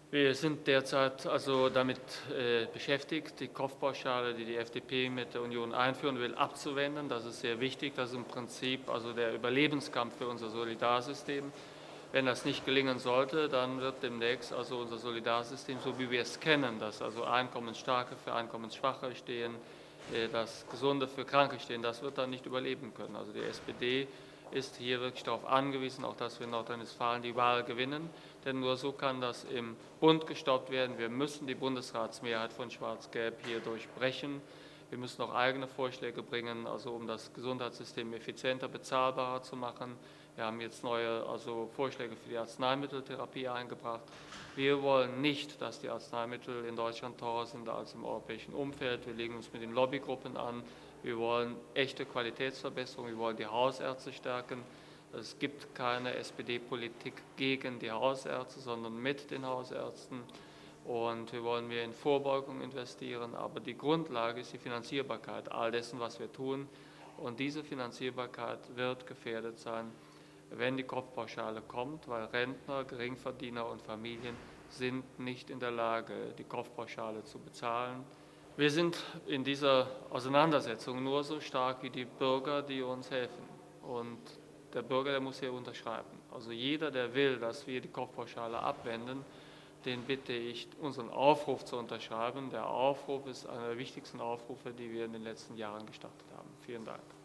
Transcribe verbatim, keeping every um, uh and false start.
Wir sind derzeit also damit äh, beschäftigt, die Kopfpauschale, die die F D P mit der Union einführen will, abzuwenden. Das ist sehr wichtig. Das ist im Prinzip also der Überlebenskampf für unser Solidarsystem. Wenn das nicht gelingen sollte, dann wird demnächst also unser Solidarsystem, so wie wir es kennen, dass also Einkommensstarke für Einkommensschwache stehen, äh, das Gesunde für Kranke stehen, das wird dann nicht überleben können. Also die S P D ist hier wirklich darauf angewiesen, auch dass wir in Nordrhein-Westfalen die Wahl gewinnen. Denn nur so kann das im Bund gestoppt werden. Wir müssen die Bundesratsmehrheit von Schwarz-Gelb hier durchbrechen. Wir müssen auch eigene Vorschläge bringen, also um das Gesundheitssystem effizienter, bezahlbarer zu machen. Wir haben jetzt neue also Vorschläge für die Arzneimitteltherapie eingebracht. Wir wollen nicht, dass die Arzneimittel in Deutschland teurer sind als im europäischen Umfeld. Wir legen uns mit den Lobbygruppen an. Wir wollen echte Qualitätsverbesserung. Wir wollen die Hausärzte stärken. Es gibt keine S P D-Politik gegen die Hausärzte, sondern mit den Hausärzten. Und wir wollen mehr in Vorbeugung investieren. Aber die Grundlage ist die Finanzierbarkeit all dessen, was wir tun. Und diese Finanzierbarkeit wird gefährdet sein, wenn die Kopfpauschale kommt, weil Rentner, Geringverdiener und Familien sind nicht in der Lage, die Kopfpauschale zu bezahlen. Wir sind in dieser Auseinandersetzung nur so stark wie die Bürger, die uns helfen. Und der Bürger, der muss hier unterschreiben. Also jeder, der will, dass wir die Kopfpauschale abwenden, den bitte ich, unseren Aufruf zu unterschreiben. Der Aufruf ist einer der wichtigsten Aufrufe, die wir in den letzten Jahren gestartet haben. Vielen Dank.